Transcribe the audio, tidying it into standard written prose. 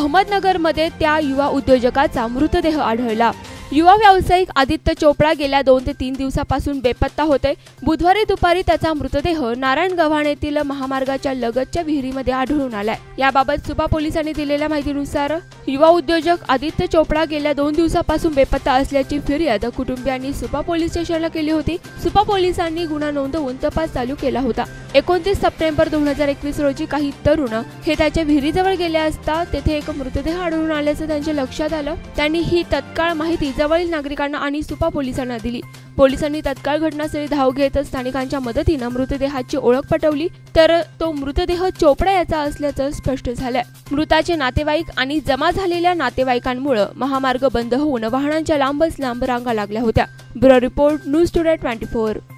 अहमदनगरमध्ये त्या युवा उद्योजकाचा मृतदेह आढळला। युवा व्यावसायिक आदित्य चोपडा गेल्या 2 ते 3 दिवसापासून बेपत्ता होते। बुधवारी दुपारी त्याचा मृतदेह नारायण गव्हाण येथील महामार्गाच्या लगतच्या विहिरीमध्ये आढळून आलाय। याबाबत सुपा पोलिसांनी दिलेल्या माहितीनुसार युवा उद्योजक आदित्य चोपडा गेल्या 2 दिवसापासून बेपत्ता असल्याची फिर्याद कुटुंबियांनी सुपा पोलीस स्टेशनला केली होती। सुपा पोलिसांनी गुन्हा नोंदवून तपास चालू केला होता। 29 सप्टेंबर 2021 रोजी काही तरुण हे त्याच्या विहिरीजवळ गेले असता तेथे एक मृतदेह आढळून आल्याचं त्यांच्या लक्षात आलं। त्यांनी ही तत्काळ माहिती जवळील नागरिकांना आणि सुपा पोलिसांना दिली। पोलिसांनी तत्काळ घटनास्थळी धाव घेत स्थानिकांच्या मदतीने मृतदेहाची ओळख पटवली, तर तो मृतदेह चोपडा याचा असल्याचं स्पष्ट झालंय। मृताचे नातेवाईक आणि जमा झालेल्या नातेवाईकांमुळे महामार्ग बंद होऊन वाहनांच्या लांबच लांब रांगा लागल्या होत्या। Bureau report, news today 24।